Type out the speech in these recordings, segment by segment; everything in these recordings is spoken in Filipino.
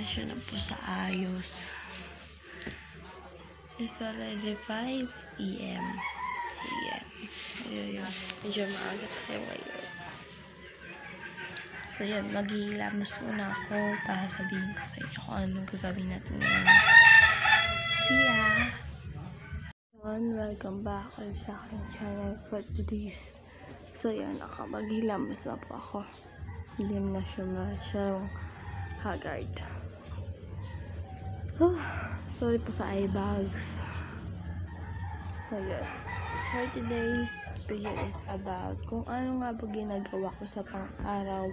siya na po sa ayos. It's already 5 PM. Ayun. Medyo maaga tayo ngayon. So yun, maghihilamos muna ako para sabihin ko sa inyo kung anong gagawin natin ngayon. See ya! Welcome back sa aking channel for today's. So yun, maghihilamos na po ako. Hindi na siya masyadong haggard. Sorry po sa eye bags. So yun, for today's video is about kung ano nga ba ginagawa ko sa pang-araw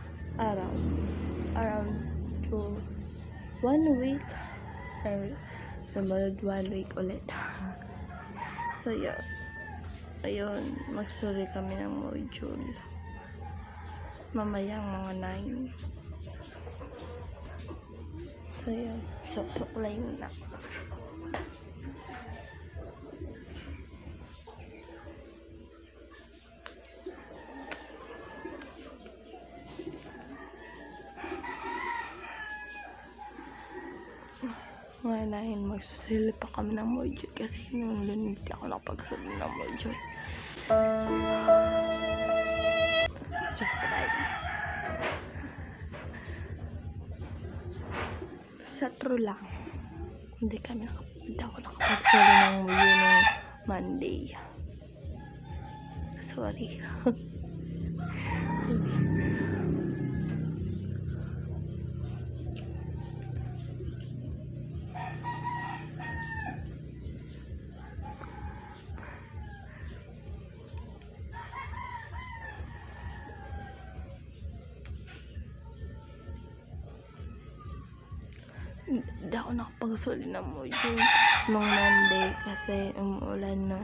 around to 1 week or sumunod 1 week ulit. So yun, ayun, magsuri kami ng module mamayang mga 9. So yun, suklay na. Mga 9, magsusulip pa kami ng module kasi nung hindi ako nakapagsulip ng module. Just for that. Sa true lang, hindi ako nakapagsulip ng module ng Monday. Sorry. Hindi ako nakapagsulit ng module nung Monday kasi umuulan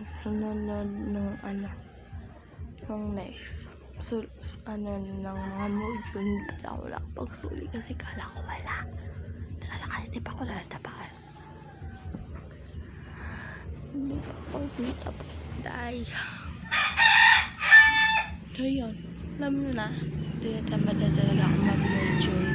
nung next ng mga module. Hindi ako nakapagsulit kasi kala ko wala. Nasa kasi pa ko natapas. Hindi ako tapos dahil so yun, alam mo na, tinatamad na talaga ako mag-module.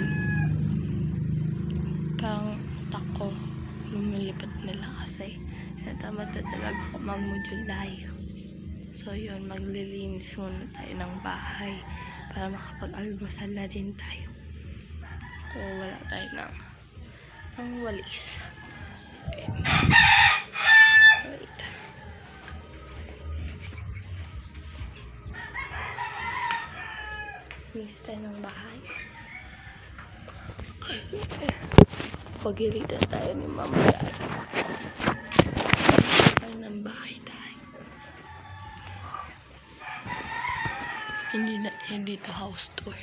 Parang tako lumilipat nila kasi natamad na talaga ako mag-module live. So yun, maglilinis muna tayo ng bahay para makapag-almusal na din tayo. So wala tayo ng walis. Wait. Linis tayo ng bahay. Pagilitan tayo ni Mama Dad. Ay, ng bahay tayo. Hindi to house tour.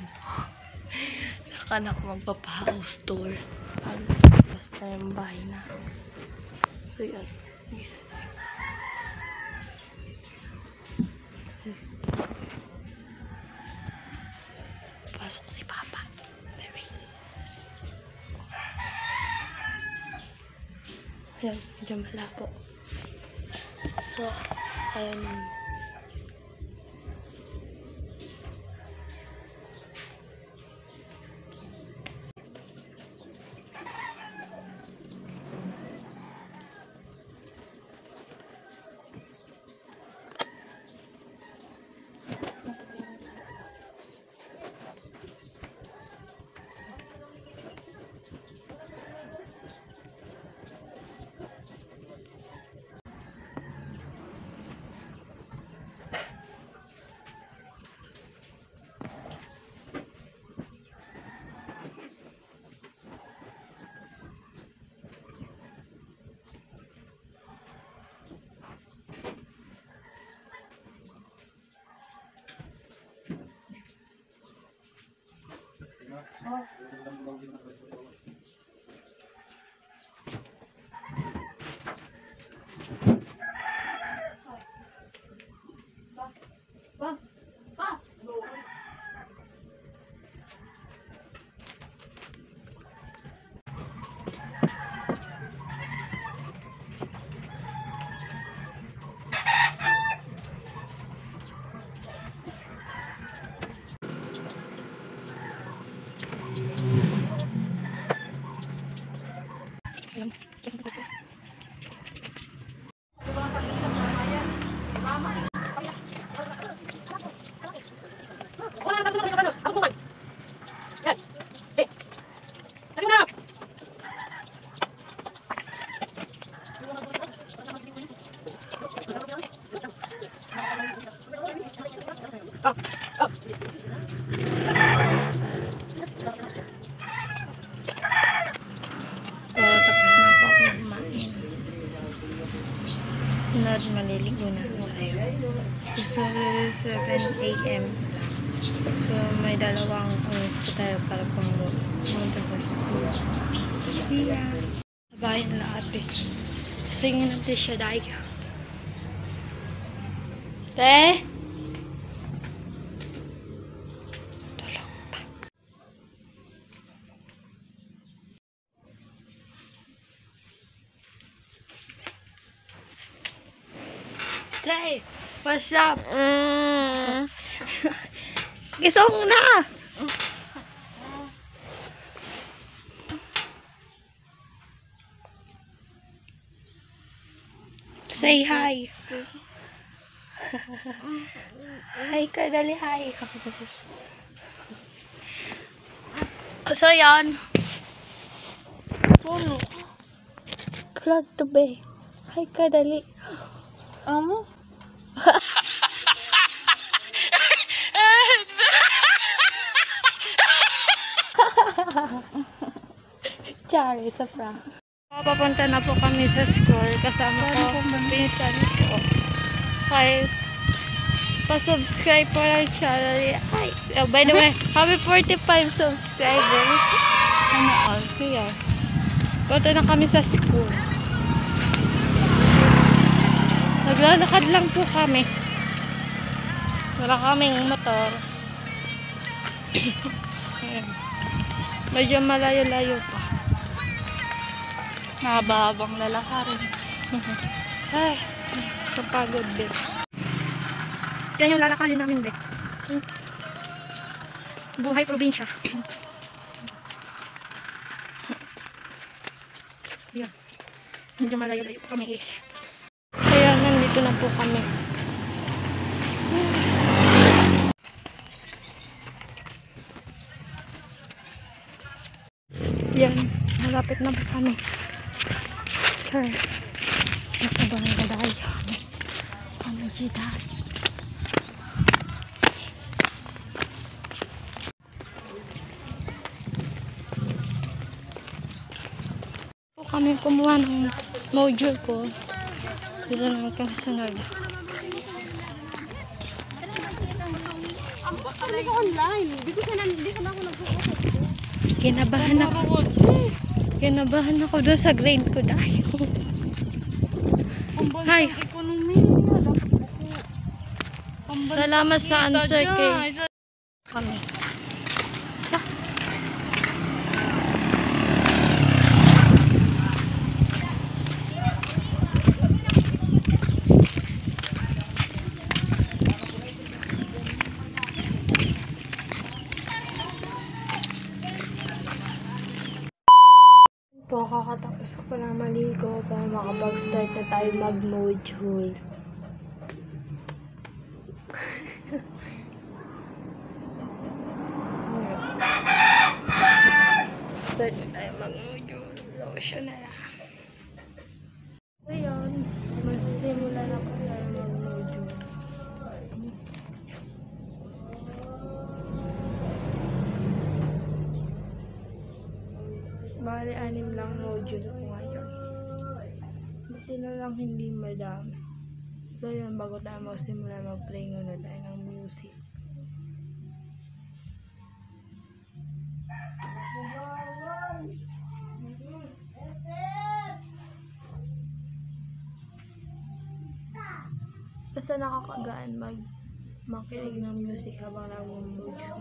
Saka na ako magpapa-house tour. Tapos tayong bahay na. So yun. Pasok si Papa. Ayan, medyo malabo. So, ayan. So, 7 a.m. So, may dalawang oras pa tayo para pumunta sa school. Yeah. Bayan lahat eh. Singin natin siya dahil. Te? Tulog pa. Te! What's up? Gisong na! Say hi. Hi ka, dali hi. So, yan. Plug to be. Hi ka, dali. Chari, sa prank. Papunta na po kami sa school. Kasama ko pinsan ko. Kaya pa-subscribe po ng channel. Ay, by the way, happy 45 subscribers. Ano all? Kaya, punta na kami sa school. Naglalakad lang po kami. Wala kaming motor. Medyo malayo-layo pa. Nakababang lalakarin. Ay, kapagod din. Yan yung lalakarin namin din. Buhay probinsya. Yan. Medyo malayo-layo pa kami eh. Kaya nandito na po kami. Yan. Malapit na po kami. Sure. Ito ba ang gaday? Ano si dad? Po kami kumuha ng module ko. Dito naman kang sunod. Hindi ko online. Hindi ko na ako nag-uusap. Kinabahan ako doon sa grade ko dahil. Hi. Salamat sa answer kay kami. Po, kakatapos ko pala maligo para makapag-start na tayo mag-module. Start na tayo mag-module. Lotion na lang. So yun, masisimula na po tayo mag-module. Bali, 6 lang module ko ngayon. Buti na lang hindi madami. So yun, bago tayo magsimula mag-play muna tayo ng music. Basta nakakagaan makinig ng music habang nag-module.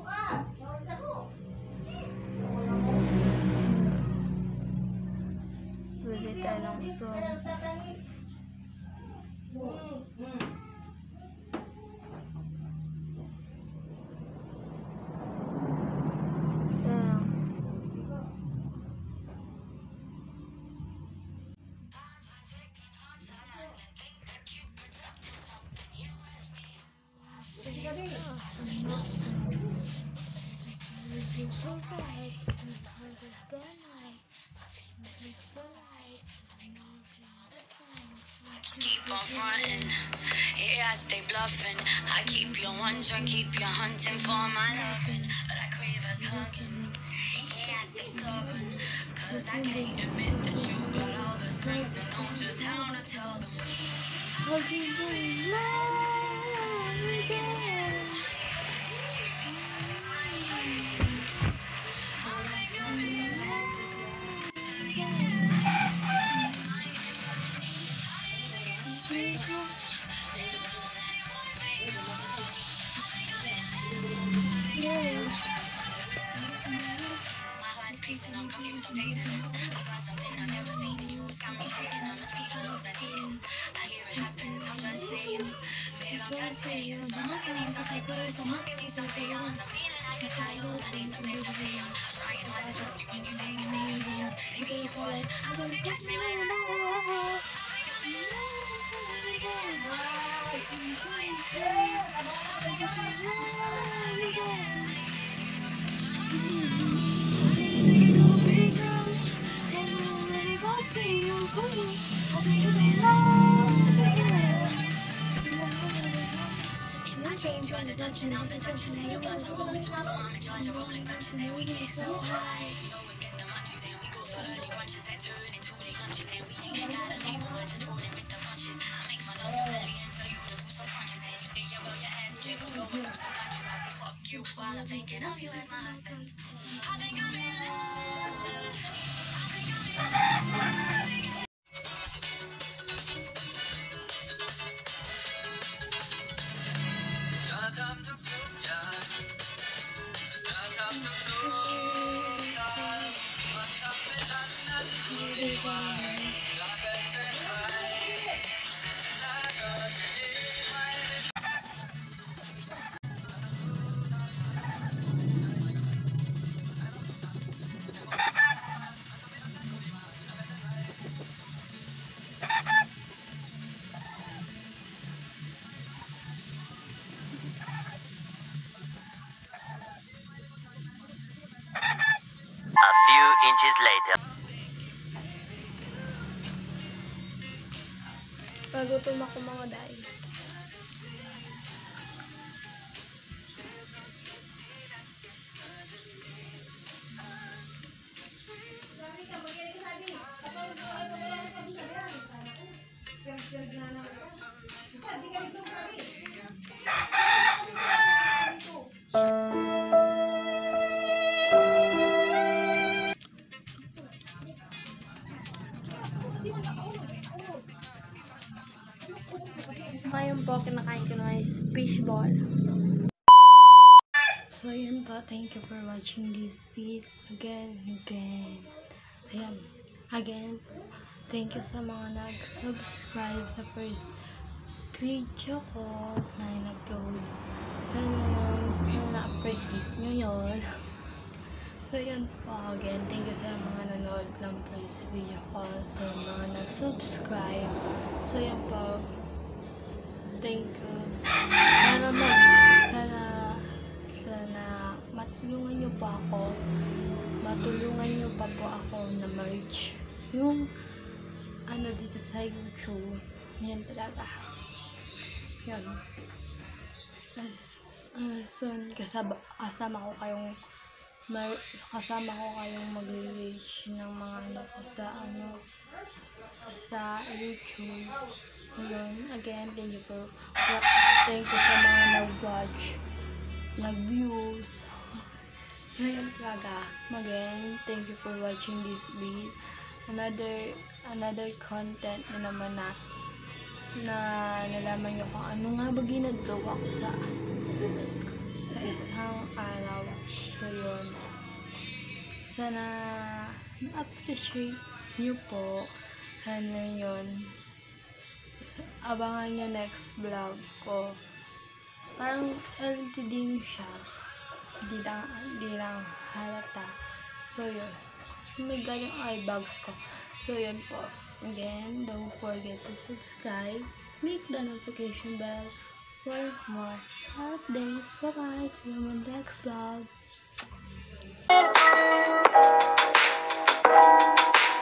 Pwede tayo ng song. Keep on frontin', yeah, I stay bluffing. I keep you wondering, keep you hunting for my loving. But I crave us hugging, yeah, I stay stubborn. Cause I can't admit that you got all the strings and know just how to tell them. I'm confused, I'm dazing. I saw something I've never seen in you. It's got me shaking, I must be hallucinating. I hear it happens, I'm just saying. Babe, I'm just saying. Someone give me some papers, someone give me some crayons. I'm feeling like a child, I need something to play on. I'm trying hard to trust you when you say give me your hand. Maybe you're falling, I hope you catch me when I fall. I think I'm in love again. I think I'm in love again. In my dreams, you're the Dutch and I'm the Duchess, and your butts are always loose, so I'm in charge of rolling punches, and we get so high. We always get the munchies, and we go for early brunches that turn into late lunches, and we ain't got a label, we're just rolling with the punches. I make fun of your belly and tell you to do some crunches, and you say, yeah, well, your ass jiggles going through some lunches. I say, fuck you, while I'm thinking of you as my husband. I think I'm in love. I think I'm in love.จะทำทุกๆอย่างจะทำทุกๆทางมันทำให้ฉันนั้นรู้ดีว่าจะเป็นเช่นไรและเธอจะดีไหม A few inches later. Nagutom ako mga day. Ngayon po, kinakain ko na is fishball. So, yun po. Thank you for watching this video again. Ayan. Again, thank you sa mga nag-subscribe sa first video ko na in-upload. Ganun, na-appreciate nyo yun. So, yun po. Again, thank you sa mga nanood ng first video ko. Sa mga nag-subscribe. So, yun po. Thank you. Sana matulungan nyo pa ako. Matulungan nyo pa po ako na ma-reach yung ano dito sa YouTube. Yan talaga. Yan. Soon, kasama ko kayong mag-reach ng mga ano ko sa YouTube. Yun. Again, thank you sa mga nag-watch, nag-views. So, yun talaga. Again, thank you for watching this video. Another content na naman na nalaman nyo kung ano nga ba ginagawa ko sa isang araw. So, yun. Sana na-appreciate nyo po. Sana yun. Abangan nyo next vlog ko. Parang LTD siya. Di lang halata. So, yun. May galing eye bags ko. So, yun po. Again, don't forget to subscribe. Click the notification bell for more updates. Bye-bye. See you on the next vlog.